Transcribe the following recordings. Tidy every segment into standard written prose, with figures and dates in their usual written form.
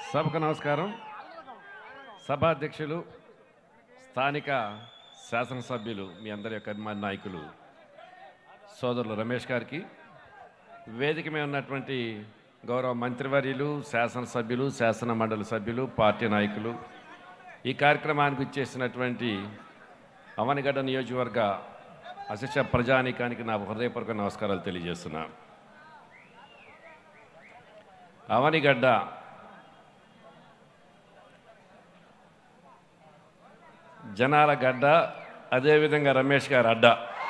సభకు నమస్కారం. సభాధ్యక్షులు, స్థానిక శాసనసభ్యులు, మీ అందరి యొక్క అభిమాన నాయకులు సోదరులు రమేష్ గారికి, వేదిక మీద ఉన్నటువంటి గౌరవ మంత్రివర్యులు, శాసనసభ్యులు, శాసన మండలి సభ్యులు, పార్టీ నాయకులు, ఈ కార్యక్రమానికి ఇచ్చేసినటువంటి అవనిగడ్డ నియోజకవర్గ అశేష ప్రజానీకానికి నా హృదయపూర్వక నమస్కారాలు తెలియజేస్తున్నాను. అవనిగడ్డ జనాల గడ్డ, అదేవిధంగా రమేష్ గారు అడ్డ.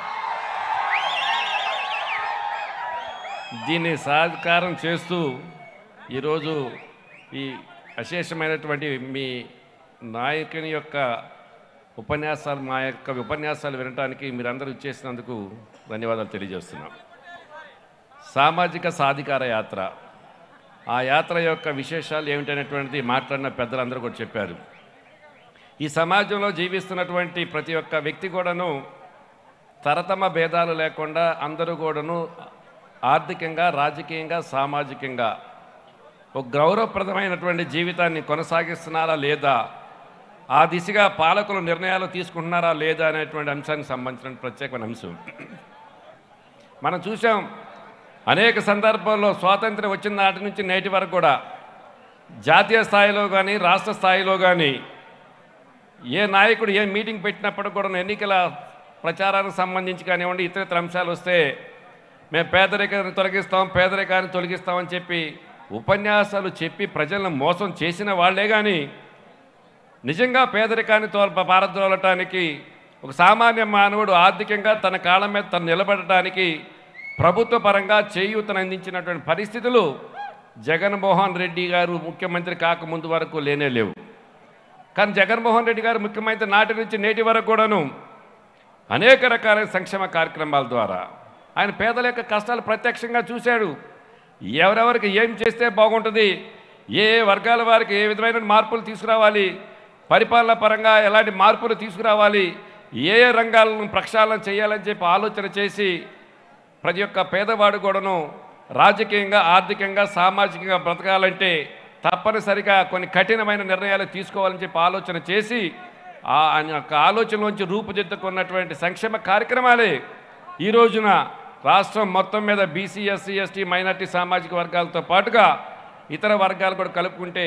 దీన్ని సాకారం చేస్తూ ఈరోజు ఈ అశేషమైనటువంటి మీ నాయకుని యొక్క ఉపన్యాసాలు, మా యొక్క ఉపన్యాసాలు వినడానికి మీరందరూ ఇచ్చేసినందుకు ధన్యవాదాలు తెలియజేస్తున్నాం. సామాజిక సాధికార యాత్ర, ఆ యాత్ర యొక్క విశేషాలు ఏమిటనేటువంటిది మాట్లాడిన పెద్దలందరూ కూడా చెప్పారు. ఈ సమాజంలో జీవిస్తున్నటువంటి ప్రతి ఒక్క వ్యక్తి కూడాను తరతమ భేదాలు లేకుండా అందరూ కూడాను ఆర్థికంగా, రాజకీయంగా, సామాజికంగా ఒక గౌరవప్రదమైనటువంటి జీవితాన్ని కొనసాగిస్తున్నారా లేదా, ఆ దిశగా పాలకులు నిర్ణయాలు తీసుకుంటున్నారా లేదా అనేటువంటి అంశానికి సంబంధించిన ప్రత్యేకమైన అంశం. మనం చూసాం అనేక సందర్భాల్లో స్వాతంత్ర్యం వచ్చిన నాటి నుంచి నేటి వరకు కూడా జాతీయ స్థాయిలో కానీ రాష్ట్ర స్థాయిలో కానీ ఏ నాయకుడు ఏ మీటింగ్ పెట్టినప్పుడు కూడా ఎన్నికల ప్రచారానికి సంబంధించి కానివ్వండి, ఇతర అంశాలు వస్తే మేము పేదరికాన్ని తొలగిస్తామని చెప్పి ఉపన్యాసాలు చెప్పి ప్రజలను మోసం చేసిన వాళ్లే కానీ నిజంగా పేదరికాన్ని పారద్రోలటానికి, ఒక సామాన్య మానవుడు ఆర్థికంగా తన కాళ్ళ మీద తను నిలబడటానికి ప్రభుత్వ పరంగా చేయూతను అందించినటువంటి పరిస్థితులు జగన్మోహన్ రెడ్డి గారు ముఖ్యమంత్రి కాకముందు వరకు లేనే లేవు. కానీ జగన్మోహన్ రెడ్డి గారు ముఖ్యమంత్రి నాటి నుంచి నేటి వరకు కూడాను అనేక రకాలైన సంక్షేమ కార్యక్రమాల ద్వారా ఆయన పేదల యొక్క కష్టాలు ప్రత్యక్షంగా చూశాడు. ఎవరెవరికి ఏం చేస్తే బాగుంటుంది, ఏ వర్గాల వారికి ఏ విధమైన మార్పులు తీసుకురావాలి, పరిపాలన పరంగా ఎలాంటి మార్పులు తీసుకురావాలి, ఏ రంగాలను ప్రక్షాళన చేయాలని చెప్పి ఆలోచన చేసి ప్రతి ఒక్క పేదవాడు కూడాను రాజకీయంగా, ఆర్థికంగా, సామాజికంగా బ్రతకాలంటే తప్పనిసరిగా కొన్ని కఠినమైన నిర్ణయాలు తీసుకోవాలని చెప్పి ఆలోచన చేసి ఆ యొక్క ఆలోచనలోంచి రూపుదిద్దుకున్నటువంటి సంక్షేమ కార్యక్రమాలే ఈ రోజున రాష్ట్రం మొత్తం మీద బీసీ, ఎస్సీ, ఎస్టీ, మైనార్టీ సామాజిక వర్గాలతో పాటుగా ఇతర వర్గాలు కూడా కలుపుకుంటే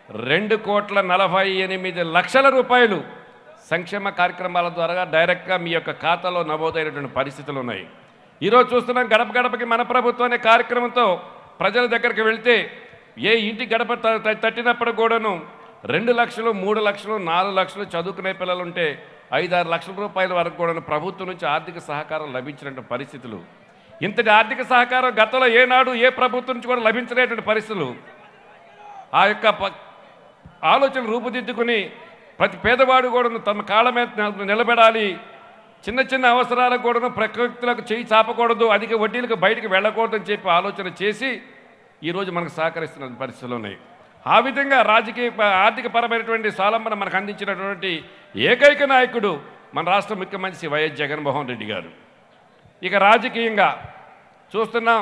2,48,00,000 రూపాయలు సంక్షేమ కార్యక్రమాల ద్వారా డైరెక్ట్గా మీ యొక్క ఖాతాలో నమోదైనటువంటి పరిస్థితులు ఉన్నాయి. ఈరోజు చూస్తున్నాం గడప గడపకి మన ప్రభుత్వం అనే కార్యక్రమంతో ప్రజల దగ్గరికి వెళ్తే ఏ ఇంటి గడప తట్టినప్పుడు కూడాను 2 లక్షలు, 3 లక్షలు, 4 లక్షలు చదువుకునే పిల్లలు ఉంటే 5-6 లక్షల రూపాయల వరకు కూడా ప్రభుత్వం నుంచి ఆర్థిక సహకారం లభించినటువంటి పరిస్థితులు. ఇంతటి ఆర్థిక సహకారం గతంలో ఏనాడు ఏ ప్రభుత్వం నుంచి కూడా లభించలేటువంటి పరిస్థితులు. ఆ యొక్క ఆలోచన రూపుదిద్దుకుని ప్రతి పేదవాడు కూడా తమ కాళ్ళ మీద నిలబడాలి, చిన్న చిన్న అవసరాలకు కూడా ప్రకృతులకు చేయి చాపకూడదు, అధిక వడ్డీలకు బయటకు వెళ్ళకూడదని చెప్పి ఆలోచన చేసి ఈరోజు మనకు సహకరిస్తున్న పరిస్థితులు ఉన్నాయి. ఆ విధంగా ఆర్థిక పరమైనటువంటి స్వావలంబన మనకు అందించినటువంటి ఏకైక నాయకుడు మన రాష్ట్ర ముఖ్యమంత్రి శ్రీ వైఎస్ జగన్మోహన్ రెడ్డి గారు. ఇక రాజకీయంగా చూస్తున్నాం,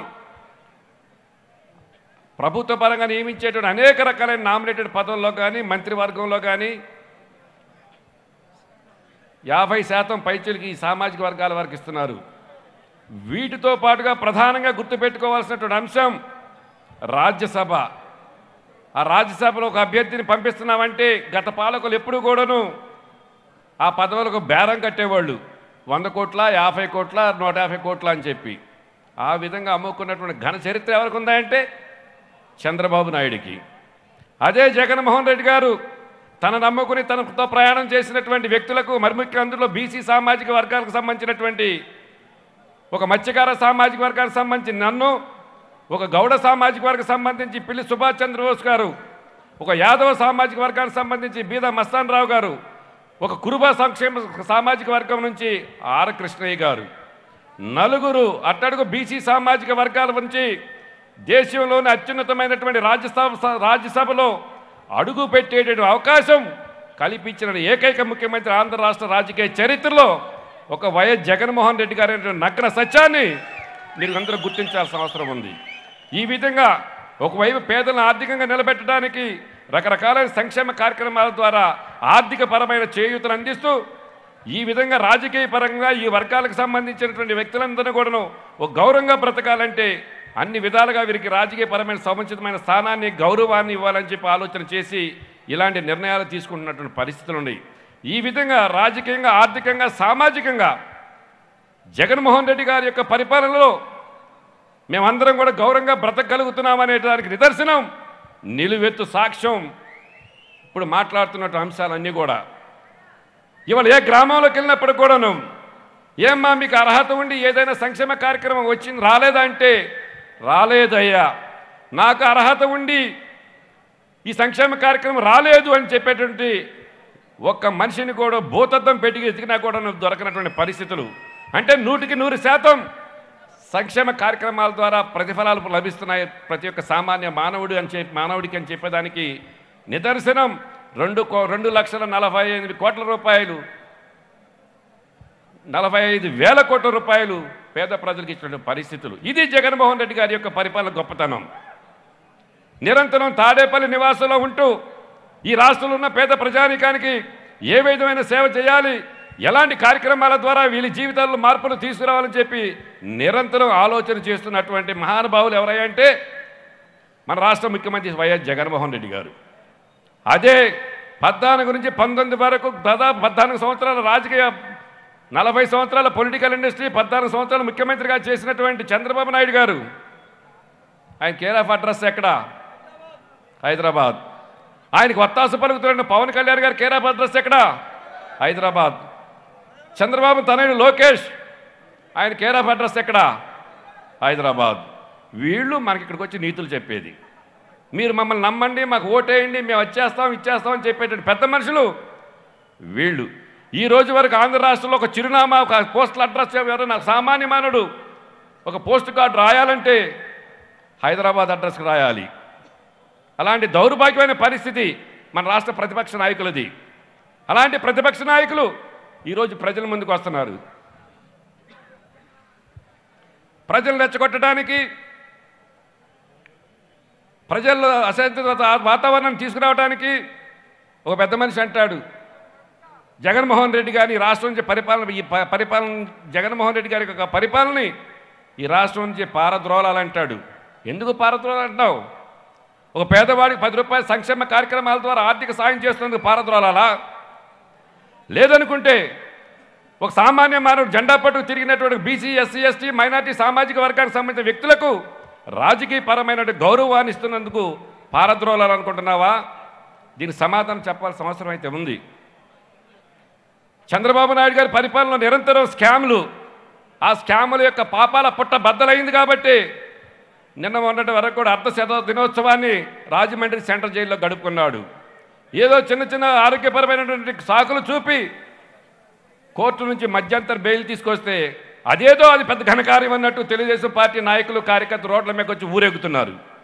ప్రభుత్వ పరంగా నియమించేటువంటి అనేక రకాలైన నామినేటెడ్ పదవుల్లో కానీ మంత్రివర్గంలో కానీ 50% పైచీలకి ఈ సామాజిక వర్గాల వారికి ఇస్తున్నారు. వీటితో పాటుగా ప్రధానంగా గుర్తుపెట్టుకోవాల్సినటువంటి అంశం రాజ్యసభ. ఆ రాజ్యసభలో ఒక అభ్యర్థిని పంపిస్తున్నామంటే గత పాలకులు ఎప్పుడు కూడాను ఆ పదవులకు బేరం కట్టేవాళ్ళు, 100 కోట్ల, 50 కోట్ల, 150 కోట్ల అని చెప్పి. ఆ విధంగా అమ్ముకున్నటువంటి ఘన చరిత్ర ఎవరికి ఉందంటే చంద్రబాబు నాయుడికి. అదే జగన్మోహన్ రెడ్డి గారు తన నమ్ముకుని తనతో ప్రయాణం చేసినటువంటి వ్యక్తులకు, మరి ముఖ్యంగా అందులో బీసీ సామాజిక వర్గాలకు సంబంధించినటువంటి ఒక మత్స్యకార సామాజిక వర్గానికి సంబంధించి నన్ను, ఒక గౌడ సామాజిక వర్గానికి సంబంధించి పిల్లి సుభాష్ చంద్రబోస్ గారు, ఒక యాదవ సామాజిక వర్గానికి సంబంధించి బీద మస్తాన్ రావు గారు, ఒక కురుబ సంక్షేమ సామాజిక వర్గం నుంచి ఆర్ కృష్ణయ్య గారు, నలుగురు అట్టడుగు బీసీ సామాజిక వర్గాల నుంచి దేశంలోని అత్యున్నతమైనటువంటి రాజ్యసభలో అడుగు పెట్టేటువంటి అవకాశం కల్పించిన ఏకైక ముఖ్యమంత్రి ఆంధ్ర రాష్ట్ర రాజకీయ చరిత్రలో ఒక వైఎస్ జగన్మోహన్ రెడ్డి గారి నగ్న సత్యాన్ని మీరు అందరూ గుర్తించాల్సిన అవసరం ఉంది. ఈ విధంగా ఒకవైపు పేదలను ఆర్థికంగా నిలబెట్టడానికి రకరకాలైన సంక్షేమ కార్యక్రమాల ద్వారా ఆర్థిక పరమైన చేయూతను అందిస్తూ ఈ విధంగా రాజకీయ పరంగా ఈ వర్గాలకు సంబంధించినటువంటి వ్యక్తులందరినీ కూడాను ఒక గౌరవంగా బ్రతకాలంటే అన్ని విధాలుగా వీరికి రాజకీయపరమైన సముచితమైన స్థానాన్ని గౌరవాన్ని ఇవ్వాలని చెప్పి ఆలోచన చేసి ఇలాంటి నిర్ణయాలు తీసుకుంటున్నటువంటి పరిస్థితులు ఉన్నాయి. ఈ విధంగా రాజకీయంగా ఆర్థికంగా సామాజికంగా జగన్మోహన్ రెడ్డి గారి యొక్క పరిపాలనలో మేమందరం కూడా గౌరవంగా బ్రతకగలుగుతున్నామనే దానికి నిదర్శనం నిలువెత్తు సాక్ష్యం ఇప్పుడు మాట్లాడుతున్నట్టు అంశాలన్నీ కూడా. ఇవాళ ఏ గ్రామంలోకి వెళ్ళినప్పుడు కూడాను ఏమ్మా మీకు అర్హత ఉండి ఏదైనా సంక్షేమ కార్యక్రమం వచ్చింది రాలేదా అంటే రాలేదయ్యా, నాకు అర్హత ఉండి ఈ సంక్షేమ కార్యక్రమం రాలేదు అని చెప్పేటువంటి ఒక్క మనిషిని కూడా భూతద్దం పెట్టి ఎతికినా కూడా దొరకనటువంటి పరిస్థితులు. అంటే 100% సంక్షేమ కార్యక్రమాల ద్వారా ప్రతిఫలాలు లభిస్తున్నాయి ప్రతి ఒక్క సామాన్య మానవుడికి అని చెప్పేదానికి నిదర్శనం 2,45,00,000 రూపాయలు 45,000 కోట్ల రూపాయలు పేద ప్రజలకు ఇచ్చిన పరిస్థితులు. ఇది జగన్మోహన్ రెడ్డి గారి యొక్క పరిపాలన గొప్పతనం. నిరంతరం తాడేపల్లి నివాసంలో ఉంటూ ఈ రాష్ట్రంలో ఉన్న పేద ప్రజానీకానికి ఏ విధమైన సేవ చేయాలి, ఎలాంటి కార్యక్రమాల ద్వారా వీళ్ళ జీవితాల్లో మార్పులు తీసుకురావాలని చెప్పి నిరంతరం ఆలోచన చేస్తున్నటువంటి మహానుభావులు ఎవరయ్యంటే మన రాష్ట్ర ముఖ్యమంత్రి వైఎస్ జగన్మోహన్ రెడ్డి గారు. అదే 14 నుంచి 19 వరకు దాదాపు 14 సంవత్సరాల రాజకీయ 40 సంవత్సరాల పొలిటికల్ ఇండస్ట్రీ 14 సంవత్సరాలు ముఖ్యమంత్రిగా చేసినటువంటి చంద్రబాబు నాయుడు గారు ఆయన కేర్ ఆఫ్ అడ్రస్ ఎక్కడ? హైదరాబాద్. ఆయనకు వత్తాసు పలుకుతున్న పవన్ కళ్యాణ్ గారు కేర్ ఆఫ్ అడ్రస్ ఎక్కడ? హైదరాబాద్. చంద్రబాబు తనయుడు లోకేష్ ఆయన కేర్ ఆఫ్ అడ్రస్ ఎక్కడ? హైదరాబాద్. వీళ్ళు మనకి ఇక్కడికి వచ్చి నీతులు చెప్పేది, మీరు మమ్మల్ని నమ్మండి, మాకు ఓటేయండి, మేము ఇచ్చేస్తామని చెప్పేటువంటి పెద్ద మనుషులు వీళ్ళు. ఈ రోజు వరకు ఆంధ్ర రాష్ట్రంలో ఒక చిరునామా, ఒక పోస్టల్ అడ్రస్ ఎవరైనా సామాన్య మానవుడు ఒక పోస్ట్ కార్డు రాయాలంటే హైదరాబాద్ అడ్రస్కి రాయాలి. అలాంటి దౌర్భాగ్యమైన పరిస్థితి మన రాష్ట్ర ప్రతిపక్ష నాయకులది. అలాంటి ప్రతిపక్ష నాయకులు ఈరోజు ప్రజల ముందుకు వస్తున్నారు. ప్రజలు రెచ్చగొట్టడానికి, ప్రజల్లో అశాంతిత వాతావరణం తీసుకురావడానికి ఒక పెద్ద మనిషి అంటాడు జగన్మోహన్ రెడ్డి గారిని రాష్ట్రం నుంచి పరిపాలన జగన్మోహన్ రెడ్డి గారి యొక్క పరిపాలనని ఈ రాష్ట్రం నుంచి పారద్రోలాలంటాడు. ఎందుకు పారద్రోలంటావు? ఒక పేదవాడికి 10 రూపాయల సంక్షేమ కార్యక్రమాల ద్వారా ఆర్థిక సాయం చేస్తున్నందుకు పారద్రోలాలా? లేదనుకుంటే ఒక సామాన్య మానవుడు జెండా పట్టుకు తిరిగినటువంటి బీసీ, ఎస్సీ, ఎస్టీ, మైనార్టీ సామాజిక వర్గానికి సంబంధించిన వ్యక్తులకు రాజకీయపరమైన గౌరవాన్ని ఇస్తున్నందుకు పారద్రోలాలనుకుంటున్నావా? దీనికి సమాధానం చెప్పాల్సిన అవసరం అయితే ఉంది. చంద్రబాబు నాయుడు గారి పరిపాలనలో నిరంతరం స్కాములు, ఆ స్కాముల యొక్క పాపాల పుట్ట బద్దలైంది కాబట్టి నిన్న మొన్నటి వరకు కూడా దినోత్సవాన్ని రాజమండ్రి సెంట్రల్ జైల్లో గడుపుకున్నాడు. ఏదో చిన్న ఆరోగ్యపరమైనటువంటి సాకులు చూపి కోర్టు నుంచి మధ్యంతర బెయిల్ తీసుకొస్తే అదేదో అది పెద్ద ఘనకార్యం అన్నట్టు తెలుగుదేశం పార్టీ నాయకులు, కార్యకర్తలు రోడ్ల మీద వచ్చి ఊరేగుతున్నారు.